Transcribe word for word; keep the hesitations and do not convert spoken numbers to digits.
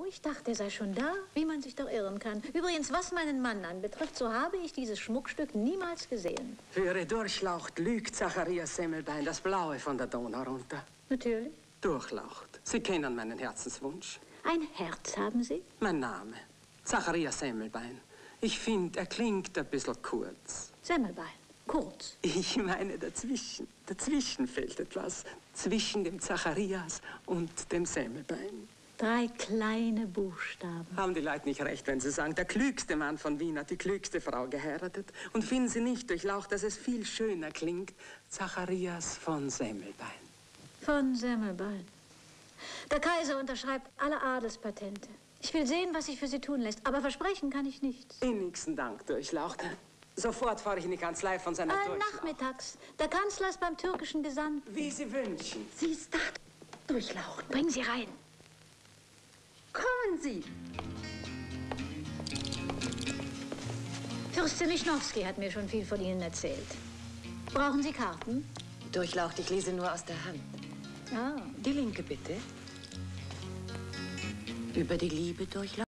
ich dachte, er sei schon da, wie man sich doch irren kann. Übrigens, was meinen Mann anbetrifft, so habe ich dieses Schmuckstück niemals gesehen. Für Ihre Durchlaucht lügt Zacharias Semmelbein das Blaue von der Donau runter. Natürlich. Durchlaucht. Sie kennen meinen Herzenswunsch. Ein Herz haben Sie? Mein Name. Zacharias Semmelbein. Ich finde, er klingt ein bisschen kurz. Semmelbein. Kurz. Ich meine dazwischen. Dazwischen fehlt etwas. Zwischen dem Zacharias und dem Semmelbein. Drei kleine Buchstaben. Haben die Leute nicht recht, wenn sie sagen, der klügste Mann von Wien hat die klügste Frau geheiratet? Und finden Sie nicht durchlaucht, dass es viel schöner klingt? Zacharias von Semmelbein. Von Semmelbein. Der Kaiser unterschreibt alle Adelspatente. Ich will sehen, was sich für Sie tun lässt, aber versprechen kann ich nichts. Innigsten Dank, Durchlaucht. Sofort fahre ich in die Kanzlei von seiner äh, Durchlaucht. Nachmittags. Der Kanzler ist beim türkischen Gesandten. Wie Sie wünschen. Sie ist da, Durchlaucht. Bringen Sie rein. Kommen Sie. Fürstin Lichnowsky hat mir schon viel von Ihnen erzählt. Brauchen Sie Karten? Durchlaucht, ich lese nur aus der Hand. Ah. Die linke, bitte. Über die Liebe, Durchlaucht.